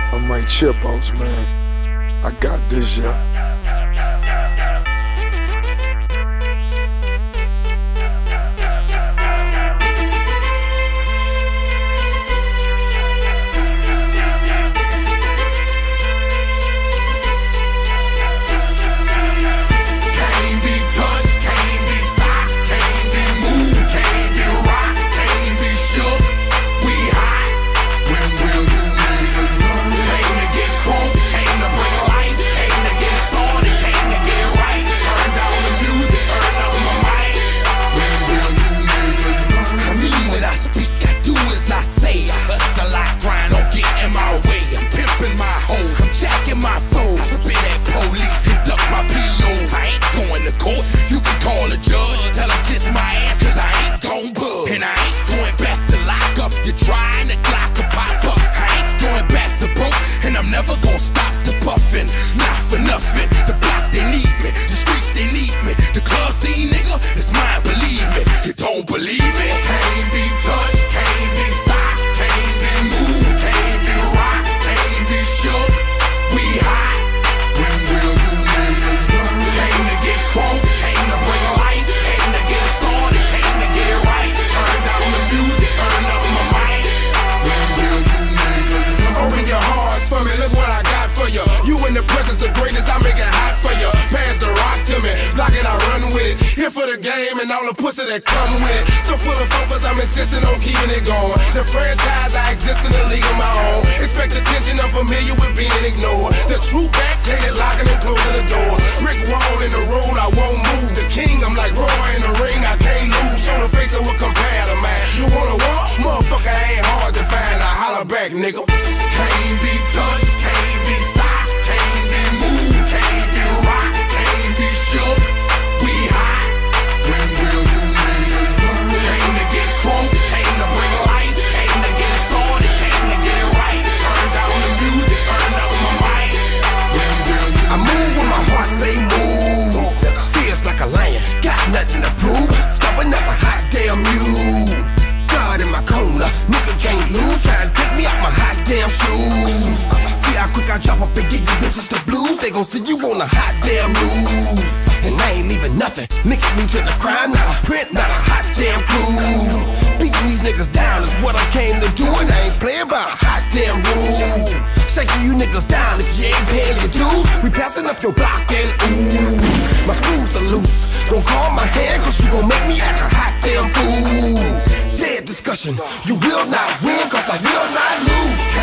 I'm Mike Chipos, man. I got this, yeah. For the game and all the pussy that come with it. So full of focus, I'm insisting on keeping it going. The franchise, I exist in a league of my own. Expect attention, I'm familiar with being ignored. The true back, hated locking and closing the door. Brick wall in the road, I won't move. The king, I'm like Roy in the ring, I can't lose. Show the face of what compare to mine. You wanna war? Motherfucker ain't hard to find. I holler back, nigga. Can't be touched, can't be stopped, can't be moved, can't be rocked, can't be shook. We high. When will you niggas learn? Came to get crunk, came to bring life, came to get started, came to get it right. Turn down the music, turn up my mic. When will you I move when my heart say move. Feels like a lion, got nothing to prove. Stubborn as a hot damn mule. God in my corner, nigga can't lose. Try to take me out my hot damn shoes. See how quick I drop up and get you bitches the blues. They gon' see you on a hot damn news. And I ain't leaving nothing, linking me to the crime. Not a print, not a hot damn clue. Beating these niggas down is what I came to do. And I ain't playing by a hot damn rule. Shaking you niggas down if you ain't paying your dues. We passing up your block and ooh, my screws are loose. Don't call my hand cause you gon' make me act a hot damn fool. Dead discussion, you will not win cause I will not lose.